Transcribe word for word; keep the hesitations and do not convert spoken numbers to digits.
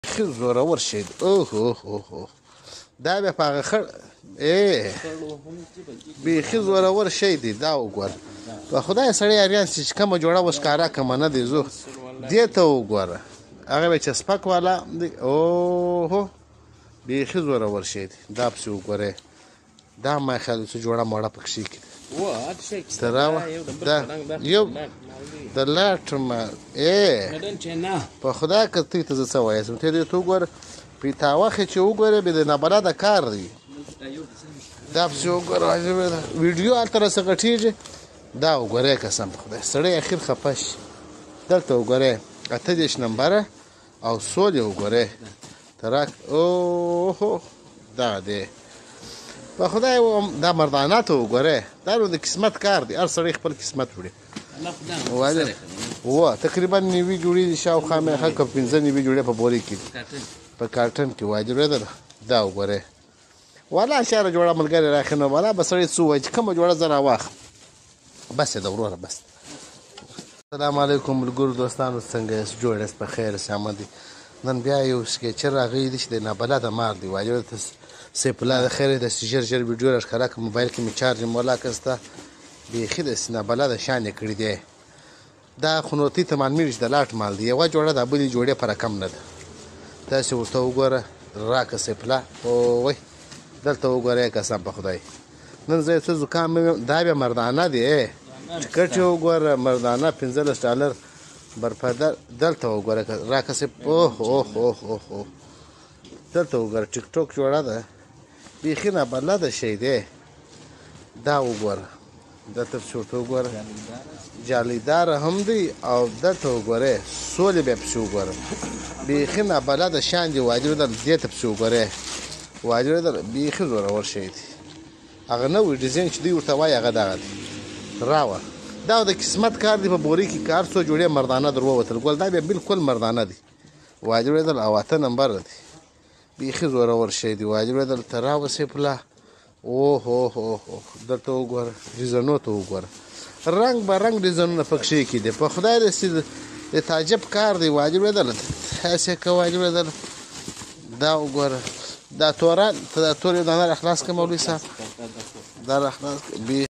ښه زورور شی دی. اوه اوه اوه اوه دا بیا په هغه خړ ای بیخي زورور شی دی. دا وګوره په خدای سړی اریان چې کومه جوړه اوس ښکاره کمه نه دی. زو دې ته وګوره هغه بیا چې سپک والا دی. اوهو بیخي زورور شی دی. دا پسې وګورئ دا ما خیال چې جوړه موړه پکښې کړي ته راوه دا یو د لاټ ما ای په خدا که ته ته زه څه وایسم ته دې ته وګوره پیتاوخې چې وګورې بیا د نابلده کار دی. دا پسې وګوره ویډیو هلته راڅه غټېږي. دا وګورئ قسم په خدای سړی اخر خفه شي. دلته وګورئ اته دېرش نمبره او سول یې وګورئ تراک اوهو دا دی په خدای دا مردانه ته وګورئ دا نو د قسمت کار دی. هر سړی خپل قسمت وړي. و تقریبا نوي جوړې دي شاوخوا مې ښه که پنځه نوي جوړې په بورې کې دي په کارټن کې واجب ده. دا وګورئ والا شهره جوړه ملګرې راښې نو والا به سړی څه ووایي چې کومه جوړه زه راواخلم بس یې ده وروره بس. السلام علیکم ملګرو دوستانو څنګه یاست جوړ یاست په خیر سامه دي. نن بیا یو سکیچر راغلی دی چې د نابلده مار دی واجب ته سیف الله د خیر د ژر ژر ویډیو راښکاره کړه. موبایل کې مې چارج مولا کسته بیخي داسې نابلده شان یې کړي دی. دا خنوتي تمان میرش د لاټ مال دی. یوه جوړه د بلې جوړې په رقم نه ده. تاسې ورته وګوره راکه سیف الله اووی دلته وګورئ قسم په خدای نن زه یو څه زکام دا بیا مردانه دی. ټکټ یې وګوره مردانه پنځلس ډالر برپدر. دلته وګوره راکه سیف اوه اوه اوه اوه اوه دلته وګوره ټیک ټوک جوړه ده بیخي نابلده شی دی. دا وګوره دلته پسې ورته وګوره جالیداره هم دی او دلته وګورئ سول یې بیا پسې وګوره بیخي نابلده شان دی. واجب ده دې ته پسې وګورئ واجب ده بیخي زورور شی دی. هغه نوی ډیزاین چې دوی ورته وایي هغه دغه دی راوه. دا د قسمت کار دی. په بورې کې کار څو جوړې مردانه در ووتل ګل دا بیا بالکل مردانه دی. واجب ده او اته نمبر دی بیخي زورور شی دی. واجب ده دلته راوه سیف الله اوه اوه اوه دلته وګوره ډیزاینو ته وګوره رنګ به رنګ ډیزاینونه پکښې کې دي. په خدای داسې د تعجب کار دی. واجب ده هسې که واجب ده دا وګوره دا توران ته دا تور یو دانه راخلاص کړه مولوي صاحب دا راخلاص کړه